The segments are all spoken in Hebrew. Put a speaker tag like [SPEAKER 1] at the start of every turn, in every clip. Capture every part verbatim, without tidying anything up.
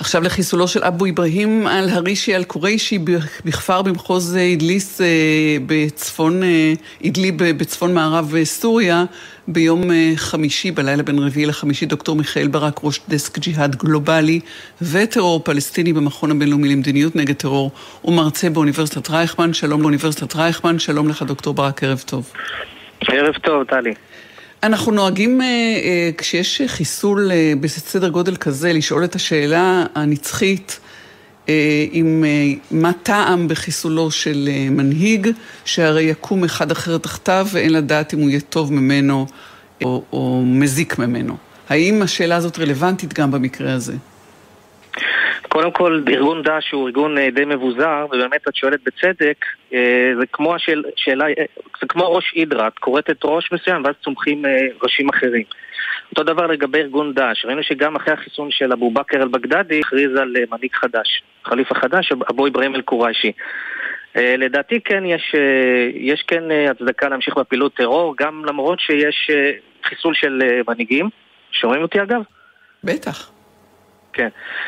[SPEAKER 1] עכשיו לחיסולו של אבו איברהים אל-הרישי אל-קוריישי בכפר במחוז אידליס בצפון אידליב בצפון מערב סוריה ביום חמישי בלילה בין רביעי לחמישי. דוקטור מיכאל ברק, ראש דסק ג'יהאד גלובלי וטרור פלסטיני במכון הבינלאומי למדיניות נגד טרור ומרצה באוניברסיטת רייכמן. שלום לאוניברסיטת רייכמן, שלום לך דוקטור ברק, ערב טוב.
[SPEAKER 2] ערב טוב, טלי.
[SPEAKER 1] אנחנו נוהגים, כשיש חיסול בסדר גודל כזה, לשאול את השאלה הנצחית, עם מה טעם בחיסולו של מנהיג, שהרי יקום אחד אחר תחתיו, ואין לדעת אם הוא יהיה טוב ממנו או, או מזיק ממנו. האם השאלה הזאת רלוונטית גם במקרה הזה?
[SPEAKER 2] קודם כל, ארגון דאעש הוא ארגון די מבוזר, ובאמת את שואלת בצדק, זה כמו השאל, שאלה, זה כמו ראש הידרה, את קוראת את ראש מסוים, ואז צומחים ראשים אחרים. אותו דבר לגבי ארגון דאעש, ראינו שגם אחרי החיסון של אבו בכר אל-בגדדי, הכריז על מנהיג חדש, חליף החדש, אבו איברהים אל-קוריישי. לדעתי כן, יש, יש כן הצדקה להמשיך בפעילות טרור, גם למרות שיש חיסול של מנהיגים. שומעים אותי אגב?
[SPEAKER 1] בטח.
[SPEAKER 2] כן.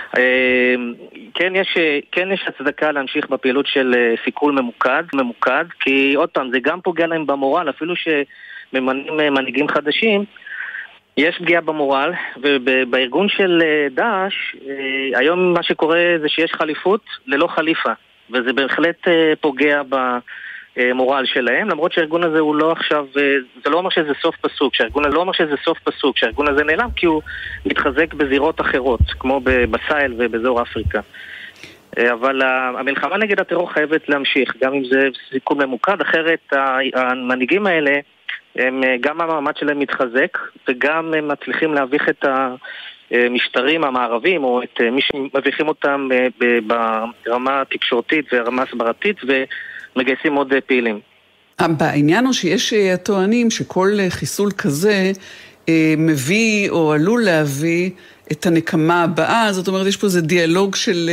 [SPEAKER 2] כן יש, כן יש הצדקה להמשיך בפעילות של סיכול ממוקד, ממוקד, כי עוד פעם, זה גם פוגע להם במורל, אפילו שממנים מנהיגים חדשים, יש פגיעה במורל, ובארגון של דאעש, היום מה שקורה זה שיש חליפות ללא חליפה, וזה בהחלט פוגע במורל שלהם, למרות שהארגון הזה הוא לא עכשיו, זה לא אומר שזה סוף פסוק, שהארגון הזה לא אומר שזה סוף פסוק, שהארגון הזה נעלם כי הוא מתחזק בזירות אחרות, כמו בסייל ובאזור אפריקה. אבל המלחמה נגד הטרור חייבת להמשיך, גם אם זה סיכון ממוקד, אחרת המנהיגים האלה, הם, גם המעמד שלהם מתחזק, וגם הם מצליחים להביך את המשטרים המערבים, או את מי שמביכים אותם ברמה התקשורתית ורמה הסברתית, ומגייסים עוד פעילים.
[SPEAKER 1] בעניין הוא שיש הטוענים שכל חיסול כזה מביא או עלול להביא את הנקמה הבאה, זאת אומרת יש פה איזה דיאלוג של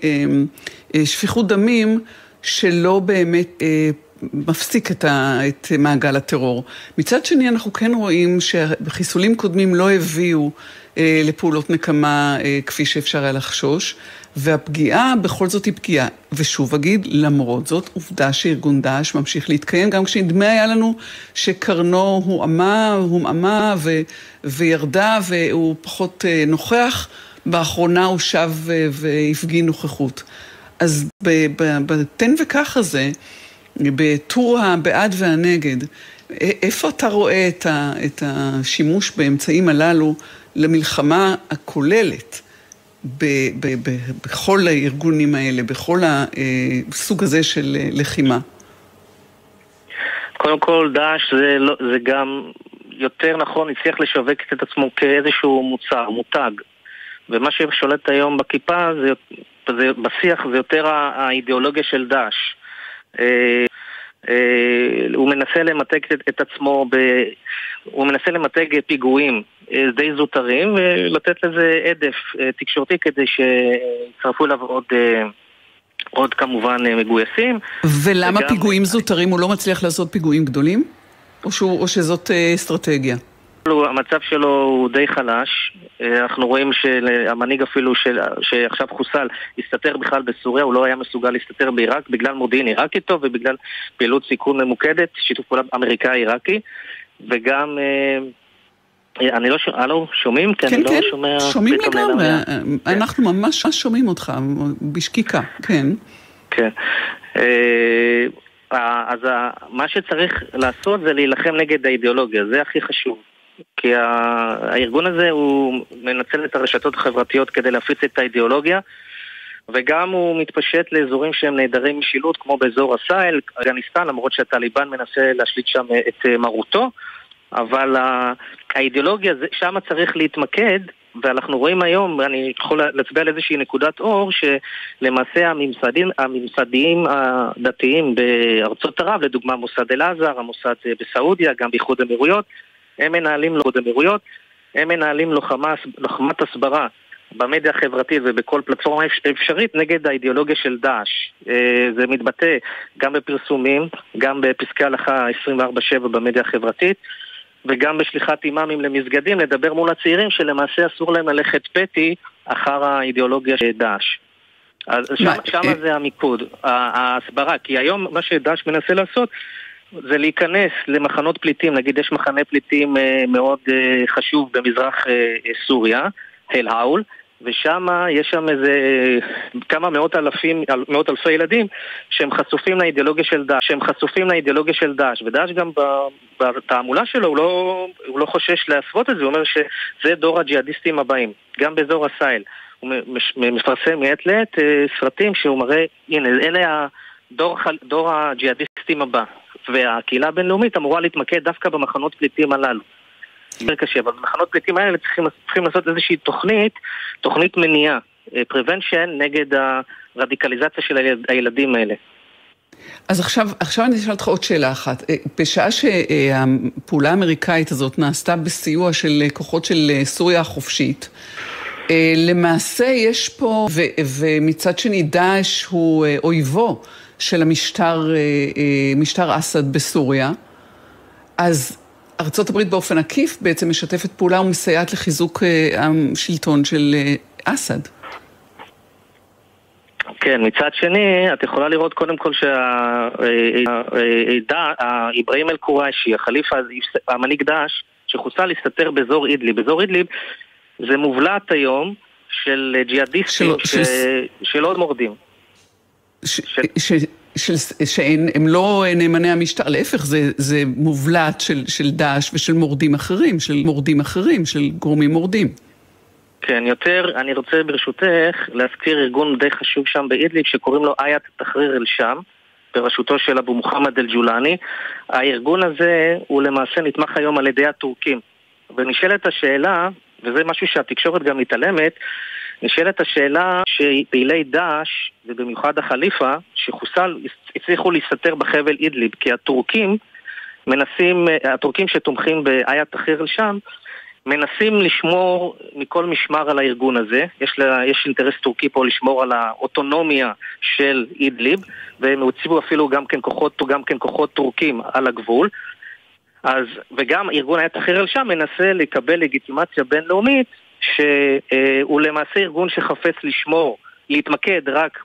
[SPEAKER 1] שפיכות דמים שלא באמת מפסיק את, ה, את מעגל הטרור. מצד שני אנחנו כן רואים שחיסולים קודמים לא הביאו אה, לפעולות נקמה אה, כפי שאפשר היה לחשוש, והפגיעה בכל זאת היא פגיעה. ושוב אגיד, למרות זאת, עובדה שארגון דאעש ממשיך להתקיים, גם כשנדמה היה לנו שקרנו הוא עמה, הוא עמה ו, וירדה והוא פחות אה, נוכח, באחרונה הוא שב אה, והפגין נוכחות. אז בתן וכך הזה, בטור הבעד והנגד, איפה אתה רואה את, ה, את השימוש באמצעים הללו למלחמה הכוללת ב, ב, ב, בכל הארגונים האלה, בכל הסוג הזה של לחימה?
[SPEAKER 2] קודם כל, דאעש זה, לא, זה גם יותר נכון, הצליח לשווק את עצמו כאיזשהו מוצר, מותג. ומה ששולט היום בכיפה, זה, זה, בשיח זה יותר האידיאולוגיה של דאעש. הוא מנסה למתג את עצמו, הוא מנסה למתג פיגועים די זוטרים ולתת לזה עדף תקשורתי כדי שיצרפו אליו עוד, עוד כמובן מגויסים.
[SPEAKER 1] ולמה פיגועים זוטרים? הוא לא מצליח לעשות פיגועים גדולים? או, שהוא, או שזאת אסטרטגיה?
[SPEAKER 2] המצב שלו הוא די חלש. אנחנו רואים שהמנהיג אפילו של, שעכשיו חוסל הסתתר בכלל בסוריה, הוא לא היה מסוגל להסתתר בעיראק בגלל מודיעין עיראקי טוב ובגלל פעילות סיכון ממוקדת, שיתוף פעולה אמריקאי עיראקי, וגם אני לא שומע, אלו, שומעים?
[SPEAKER 1] כן, כן, כן, לא שומעים לגמרי, אנחנו ממש שומעים אותך בשקיקה, כן.
[SPEAKER 2] כן. אז מה שצריך לעשות זה להילחם נגד האידיאולוגיה, זה הכי חשוב. כי הארגון הזה הוא מנצל את הרשתות החברתיות כדי להפיץ את האידיאולוגיה, וגם הוא מתפשט לאזורים שהם נהדרי משילות, כמו באזור הסייל, אפגניסטן, למרות שהטליבן מנסה להשליט שם את מרותו, אבל האידיאולוגיה שם צריך להתמקד, ואנחנו רואים היום, אני יכול להצביע על איזושהי נקודת אור, שלמעשה הממסדים, הממסדיים הדתיים בארצות ערב, לדוגמה מוסד אל-אזהר, המוסד בסעודיה, גם באיחוד האמירויות, הם מנהלים לאיחוד האמירויות, הם מנהלים לוחמה, לוחמת הסברה במדיה החברתית ובכל פלטפורמה אפשרית נגד האידיאולוגיה של דאעש. זה מתבטא גם בפרסומים, גם בפסקי הלכה עשרים וארבע שבע במדיה החברתית, וגם בשליחת אימאמים למסגדים, לדבר מול הצעירים שלמעשה אסור להם ללכת פתי אחר האידיאולוגיה של דאעש. אז שם, שם זה המיקוד, ההסברה, כי היום מה שדאעש מנסה לעשות זה להיכנס למחנות פליטים, נגיד יש מחנה פליטים מאוד חשוב במזרח סוריה, תל האול, ושם יש שם איזה כמה מאות אלפים, מאות אלפי ילדים שהם חשופים לאידיאולוגיה של דאעש, שהם חשופים לאידיאולוגיה של דאעש, ודאעש גם בתעמולה שלו הוא לא, הוא לא חושש להסוות את זה, הוא אומר שזה דור הג'יהאדיסטים הבאים, גם באזור הסייל. הוא מפרסם מעת לעת סרטים שהוא מראה, הנה, אלה הדור, דור הג'יהאדיסטים הבא, והקהילה הבינלאומית אמורה להתמקד דווקא במחנות פליטים הללו. קשה, אבל במחנות פליטים האלה צריכים, צריכים לעשות איזושהי תוכנית, תוכנית מניעה, prevention נגד הרדיקליזציה של הילדים האלה.
[SPEAKER 1] אז עכשיו, עכשיו אני אשאל אותך עוד שאלה אחת. בשעה שהפעולה האמריקאית הזאת נעשתה בסיוע של כוחות של סוריה החופשית, למעשה יש פה, ו, ומצד שני דאעש הוא אויבו של המשטר, משטר אסד בסוריה, אז ארצות הברית באופן עקיף בעצם משתפת פעולה ומסייעת לחיזוק השלטון של אסד.
[SPEAKER 2] כן, מצד שני, את יכולה לראות קודם כל שהאיברהים אל-קוריישי, החליפה, המנהיג דאעש, שחוסה להסתתר באזור אידליב. באזור אידליב זה מובלט היום של ג'יהאדיסטים של עוד מורדים.
[SPEAKER 1] שהם לא נאמני המשטר, להפך, זה מובלט של דאעש ושל מורדים אחרים, של מורדים אחרים, של גורמים מורדים.
[SPEAKER 2] כן, יותר, אני רוצה ברשותך להזכיר ארגון די חשוב שם באידליב שקוראים לו איית תחריר אל-שם, בראשותו של אבו מוחמד אל-ג'ולני. הארגון הזה הוא למעשה נתמך היום על ידי הטורקים. ונשאלת השאלה, וזה משהו שהתקשורת גם מתעלמת, נשאלת השאלה שפעילי דאעש, ובמיוחד החליפה, שחוסל, הצליחו להסתתר בחבל אידליב, כי הטורקים מנסים, הטורקים שתומכים באיית תחריר אל-שם, מנסים לשמור מכל משמר על הארגון הזה. יש, לה, יש אינטרס טורקי פה לשמור על האוטונומיה של אידליב, והם הוציאו אפילו גם כן כוחות, גם כן כוחות טורקים על הגבול. אז, וגם ארגון איית תחריר אל-שם מנסה לקבל לגיטימציה בינלאומית, שהוא למעשה ארגון שחפץ לשמור, להתמקד רק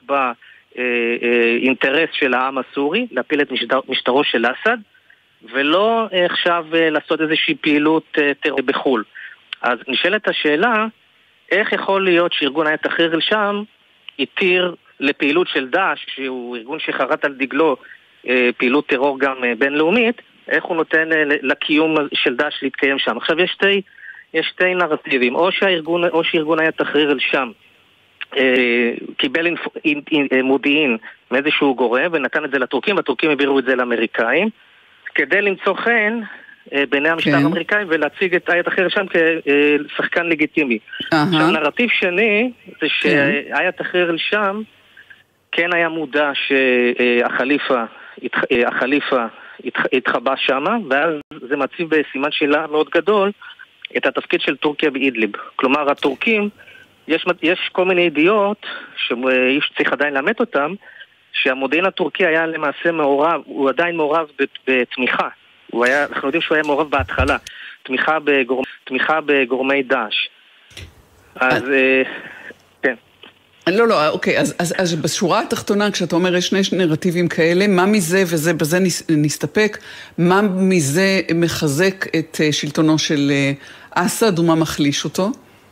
[SPEAKER 2] באינטרס של העם הסורי, להפיל את משטר, משטרו של אסד, ולא עכשיו לעשות איזושהי פעילות טרור בחול. אז נשאלת השאלה, איך יכול להיות שארגון איית תחריר אל-שם יתיר לפעילות של דאעש, שהוא ארגון שחרת על דגלו פעילות טרור גם בינלאומית, איך הוא נותן לקיום של דאעש להתקיים שם? עכשיו יש שתי, יש שתי נרטיבים, או שהארגון, או שארגון איית תחריר אל-שם אה, קיבל אינפ, אין, אין, מודיעין מאיזשהו גורם ונתן את זה לטורקים, הטורקים העבירו את זה לאמריקאים, כדי למצוא חן אה, בעיני המשטר כן. האמריקאי ולהציג את איית תחריר אל-שם כשחקן לגיטימי. Uh-huh. עכשיו נרטיב שני זה שאיית תחריר אל-שם כן היה מודע שהחליפה החליפה התחבא שמה, ואז זה מציב בסימן שאלה מאוד גדול את התפקיד של טורקיה באידליב. כלומר, הטורקים, יש, יש כל מיני ידיעות שאיש צריך עדיין לאמת אותם, שהמודיעין הטורקי היה למעשה מעורב, הוא עדיין מעורב בתמיכה. הוא היה, אנחנו יודעים שהוא היה מעורב בהתחלה, תמיכה, בגורמ, תמיכה בגורמי דאעש. אז, כן.
[SPEAKER 1] לא, לא, אוקיי, אז, אז, אז בשורה התחתונה, כשאתה אומר יש שני נרטיבים כאלה, מה מזה, וזה, בזה נסתפק, מה מזה מחזק את שלטונו של אסד, ומה מחליש אותו?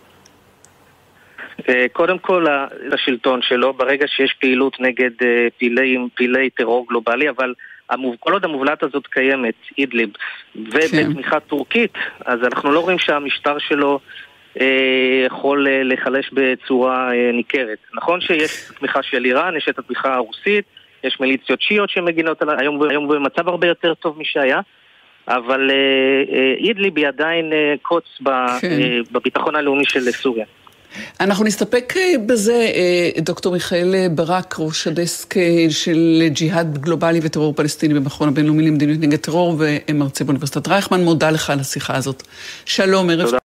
[SPEAKER 2] קודם כל, השלטון שלו, ברגע שיש פעילות נגד פעילי, פעילי טרור גלובלי, אבל כל עוד המובלעת הזאת קיימת, אידליב, ובתמיכה טורקית, אז אנחנו לא רואים שהמשטר שלו יכול לחלש בצורה ניכרת. נכון שיש תמיכה של איראן, יש את התמיכה הרוסית, יש מיליציות שיעיות שמגינות עליו, היום, היום במצב הרבה יותר טוב משהיה, אבל אידליב היא עדיין קוץ בביטחון הלאומי של סוריה.
[SPEAKER 1] אנחנו נסתפק בזה, דוקטור מיכאל ברק, ראש הדסק של ג'יהאד גלובלי וטרור פלסטיני במכון הבינלאומי למדיניות נגד טרור ומרצה באוניברסיטת רייכמן, מודה לך על השיחה הזאת. שלום, ערב.